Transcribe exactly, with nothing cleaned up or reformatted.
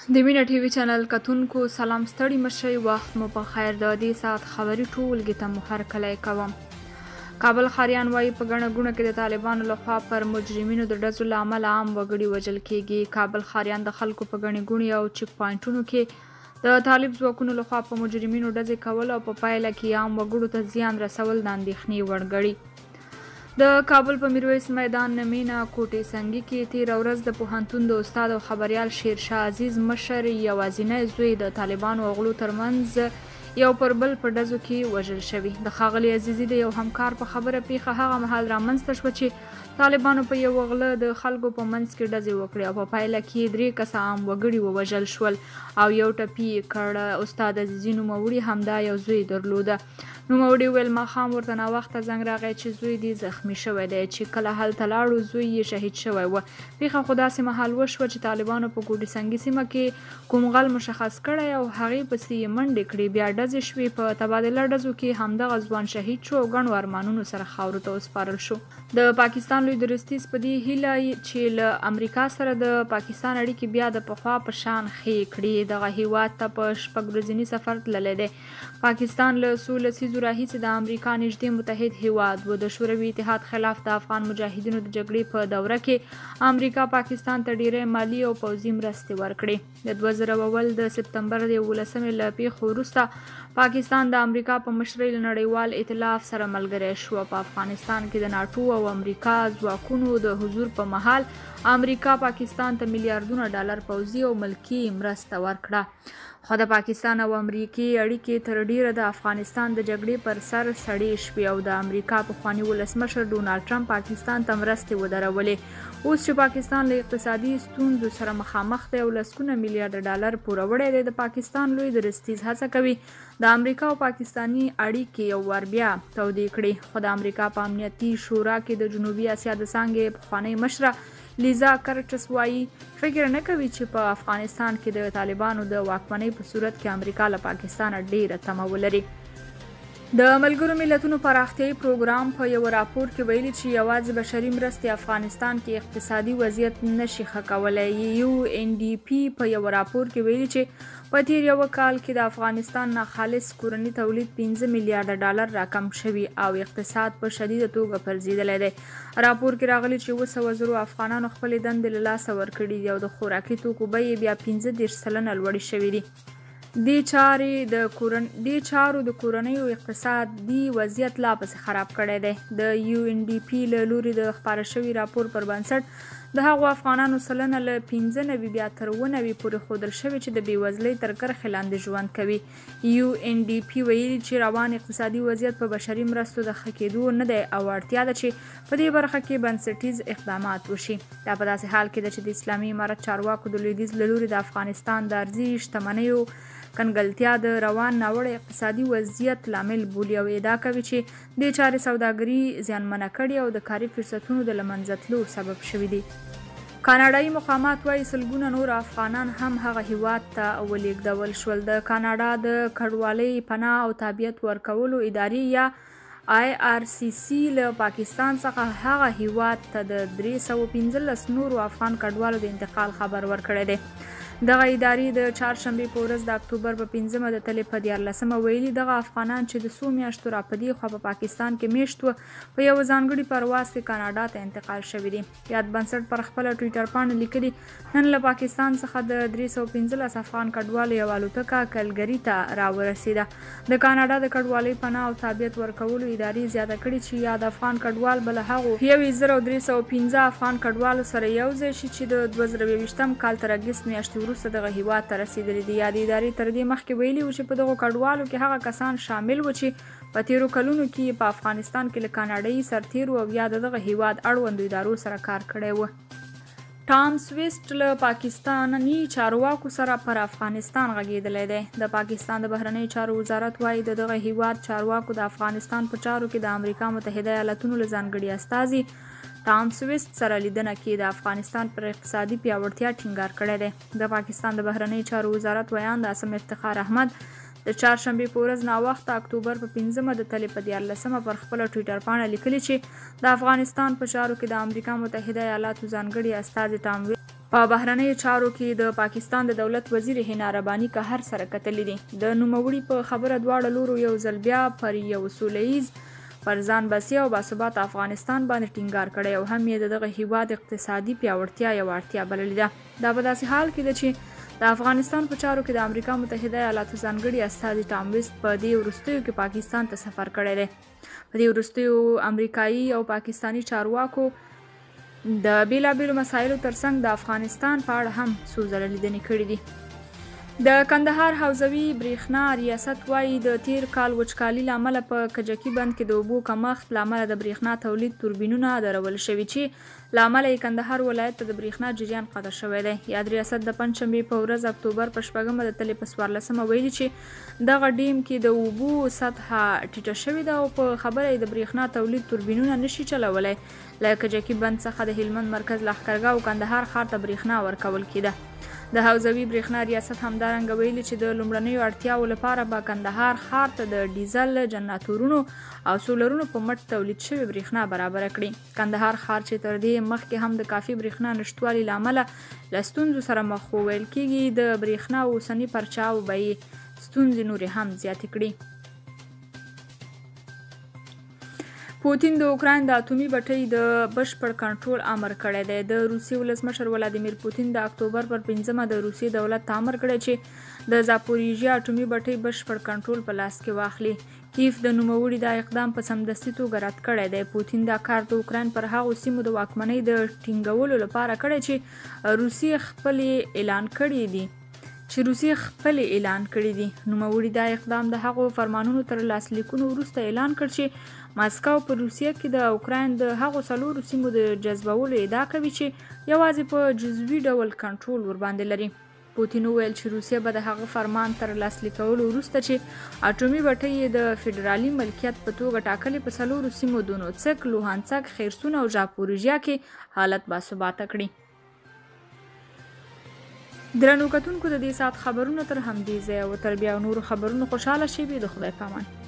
د مینه ټي وي چینل کتونکو سلام ستړي مشئ وخت مو په خیر د دې ساعت خبري ټولګي ته مو هرکلی کوم. کابل ښاریان وایي په ګڼه ګوڼه کې د طالبانو لخوا پر مجرمینو د ډزو له امله عام وګړي وژل کیږي. کابل ښاریان د خلکو په ګڼې ګوڼې او چیک پواینټونو کې د طالب ځواکونو لخوا په مجرمینو ډزې کول او په پایله کې عام وګړو ته زیان رسول د اندېښنې وړ ګڼي. د کابل په میرویس میدان نمینا کوټې سنګي کې تیره ورځ د پوهنتون د استاد او خبریال شیرشاه عزیز مشر یوازینی زوی د طالبانو او غلو ترمنځ یو پر بل په ډزو کې وژل شوي. د ښاغلي عزیزي د یو همکار په خبره پیښه هغه مهال رامنځته شوه چې طالبانو په یو غله د خلکو په منځ کې ډزې وکړې او په پایله کې درې کسه عام وګړي ووژل شول او یو ټپي یې کړ. استاد عزیزي نوموړي همدا یو زوی درلوده. نوموړي وویل ماښام ورته ناوخته زنګ راغی چې زوی دې زخمي شوی دی، چې کله هلته لاړو زوی یې شهید شوی و. پیښه خو داسې مهال وشوه چې طالبانو په کوټې سنګي سیمه کې کوم غل مشخص کړی او هغې پسې یې منډې کړې، بیا ډزې شوې. په تبادله ډزو کې همدغه ځوان شهید شو او ګڼو ارمانونو سره خاورو ته وسپارل شو. د پاکستان لوی درستیز په دې هیله چې له امریکا سره د پاکستان اړیکې بیا د پخوا په شان ښې کړي دغه هیواد ته په شپږ ورځني سفر تللی دی. پاکستان له څو لسیزو راهیسې د امریکا نږدې متحد هیواد و. د شوروي اتحاد خلاف د افغان مجاهدینو د جګړې په دوره کې امریکا پاکستان ته ډیری مالی او پوځي مرستې ورکړې. د دوه زره اول د سپتمبر د یولسمې له پیښو وروسته پاکستان د امریکا په مشرۍ له نړیوال ائتلاف سره ملګری شو. په افغانستان کې د ناټو او امریکا ځواکونو د حضور په مهال امریکا پاکستان ته میلیارډونه ډالر پوځي او ملکي مرسته ورکړه. خو د پاکستان او امریکې اړیکې تر ډیره د افغانستان د جګړې پر سر سړې شوې او د امریکا پخواني ولسمشر ډونالډ ټرمپ پاکستان ته مرستې ودرولې. اوس چې پاکستان له اقتصادي ستونزو سره مخامخ دی او لسګونه میلیارډ ډالر پوروړی دی، د پاکستان لوی درستیز هڅه کوي د امریکا او پاکستاني اړیکې یو وار بیا تودې کړي. خو د امریکا په امنیتي شورا کې د جنوبي اسیا د څانګې پخوانۍ مشره لیزا کرټس وایي فکر نه کوي چې په افغانستان کې د طالبانو د واکمنۍ په صورت کې امریکا له پاکستانه ډیره تمه ولري. د ملګرو ملتونو پراختیایي پروګرام په یو راپور کې ویلي چې یوازې بشري مرستې افغانستان کې اقتصادي وضعیت نشي ښه کولی. یو ان ډي پي په یو راپور کې ویلي چې په تیر یو کال کې د افغانستان ناخالص کورني تولید پنځه میلیارډ ډالر راکم شوي او اقتصاد په شدیده توګه پرځېدلی دی. راپور کې راغلي چې اوه سوه زرو افغانانو خپلې دندې له لاسه ورکړي دي او د خوراکي توکو بیې بیا پنځه دېرش سلنه لوړې شوي دي. دې چارې د کورن دې چارو د کورنیو اقتصادي وضعیت لا پسې خراب کړی دی. د یو ان ډي پي له لوري د خپاره شوي راپور پر بنسټ د هغو افغانانو سلنه له پنځه نوي بیا تر اوه نوي پورې ښودل شوي چې د بېوزلۍ تر کرښې لاندې ژوند کوي. یو ان ډي پي ویلي چې روان اقتصادي وضعیت په بشري مرستو د ښه کېدو نه دی او اړتیا ده چې په دې برخه کې بنسټیز اقدامات وشي. دا په داسې حال کې ده چې د اسلامي امارت چارواکو د لویدیځ له لوري د افغانستان د ارضي شتمنیو کنګلتیا د روان ناوړه اقتصادي وضعیت لامل بولي او ادعا کوي چې دې چارې سوداګري زیانمنه کړې او د کاري فرصتونو د له منځه تلو سبب شوي دي. کاناډایي مقامات وایي سلګونه نور افغانان هم هغه هیواد ته ولېږدول شول. د کاناډا د کډوالۍ پناه او تابعیت ورکولو ادارې یا آی آر سی سی له پاکستان څخه هغه هیواد ته د درې سوه پنځلس نورو افغان کډوالو د انتقال خبر ورکړی دی. دغه ادارې د چهارشنبې په ورځ د اکتوبر په پنځمه د تلې په دیارلسمه ویلي دغه افغانان چې د څو میاشتو را په دې خوا په پاکستان کې میشت وو په یوه ځانګړي پرواز کې کاناډا ته انتقال شوي دي. یاد بنسټ پر خپله ټویټر پاڼه لیکلي نن له پاکستان څخه د درې سوه پنځلس افغان کډوالو یوه الوتکه کلګري ته راورسېده. د کاناډا د کډوالۍ پناه او تابعیت ورکولو ادارې زیاته کړي چې یاد افغان کډوال به له هغو یوې زر او درې سوه پنځه افغان کډوالو سره یو ځای شي چې د دوه زره یوویشتم کال تر اګست میاشتې وروسته دغه هیواد ته رسېدلي دي. یادې ادارې تر دې مخکې ویلي وو چې په دغو کډوالو کې هغه کسان شامل وو چې په تېرو کلونو کې په افغانستان کې له کاناډایي سرتیرو او یا د دغه هیواد اړوندو ادارو سره کار کړی و. ټام سویسټ له پاکستاني چارواکو سره پر افغانستان غږېدلی دی. د پاکستان د بهرنیو چارو وزارت وایي د دغه هیواد چارواکو د افغانستان په چارو کې د امریکا متحده ایالاتونو له ځانګړي استازي ټام سویسټ سره لیدنه کې د افغانستان پر اقتصادي پیاوړتیا ټینګار کړی دی. د پاکستان د بهرنیو چارو وزارت ویان د عاصم افتخار احمد د چهارشنبې په ورځ ناوخته اکتوبر په پنځمه د تلې په دیارلسمه پر خپله ټویټر پاڼه لیکلي چې د افغانستان په چارو کې د امریکا متحده ایالاتو ځانګړي استازي ټام په بهرنیو چارو کې د پاکستان د دولت وزیر حنا رباني قهر سره کتلي دي. د نوموړي په خبره دواړه لورو یو ځل بیا پر یو سوله ییز پر ځان بسیا او باثباته افغانستان باندې ټینګار کړی او هم یې د دغه هیواد اقتصادي پیاوړتیا یوه اړتیا بللې ده. دا په داسې حال کې ده چې د افغانستان په چارو کې د امریکا متحده ایالاتو ځانګړي استازي ټام ویسټ په دې وروستیو کې پاکستان ته سفر کړی دی. په دې وروستیو امریکایي او پاکستاني چارواکو د بیلابیلو مسایلو ترڅنګ د افغانستان په اړه هم څو ځله لیدنې کړې دي. د کندهار حوزوي برېښنا ریاست وایي د تیر کال وچکالي له امله په کجکي بند کې د اوبو کمښت له امله د برېښنا تولید توربینونه درول شوي چې له امله یې کندهار ولایت ته د برېښنا جریان قطع شوی دی. یاد ریاست د پنجشنبې په ورځ اکتوبر په شپږمه د تلې په څوارلسمه ویلي چې دغه ډیم کې د اوبو سطحه ټیټه شوې ده او په خبره یې د برېښنا تولید توربینونه نشي چلولی. له کجکي بند څخه د هلمند مرکز لښکرګاه او کندهار ښار ته برېښنا ورکول کېده. د حوزوي برېښنا ریاست همدارنګه ویلي چې د لومړنیو اړتیاوو لپاره به کندهار ښار ته د ډیزل جنراتورونو او سولرونو په مټ تولید شوې برېښنا برابره کړي. کندهار ښار چې تر دې مخکې هم د کافي برېښنا نشتوالي له امله له ستونزو سره مخ و، ویل کېږي د برېښنا اوسني پرچاو به یې ستونزې نورې هم زیاتې کړي. پوتین د اوکراین د اټومي بټۍ د بشپړ کنټرول امر کړی دی. د روسیې ولسمشر ولادیمیر پوتین د اکتوبر پر پنځمه د روسیې دولت ته امر کړی چې د زاپوریژیا اټومي بټۍ بشپړ کنټرول په لاس کې واخلي. کیف د نوموړي دا اقدام په سمدستي توګه رد کړی دی. پوتین دا کار د اوکراین پر هغو سیمو د واکمنۍ د ټینګولو لپاره کړی چې روسیې خپلې اعلان کړي دي چې روسیې خپلې اعلان کړي دي. نوموړي دا اقدام د هغو فرمانونو تر لاسلیکونو وروسته اعلان کړ چې ماسکو په روسیه کې د اوکراین د هغو څلورو سیمو د جذبولو ادعا کوي چې یوازې په جزوي ډول کنټرول ورباندې لري. پوتین وویل چې روسیه به د هغه فرمان تر لاسلیک کولو وروسته چې اټومي بټۍ یې د فدرالي ملکیت په توګه ټاکلې په څلورو سیمو دونوڅک، لوهانسک، خیرسون او زاپوریژیا کې حالت باثباته کړي. درنو کتونکو د دې ساعت خبرونه تر همدې ځایه و. تر بیا نورو خبرونو خوشحاله شئ. د خدای پامان.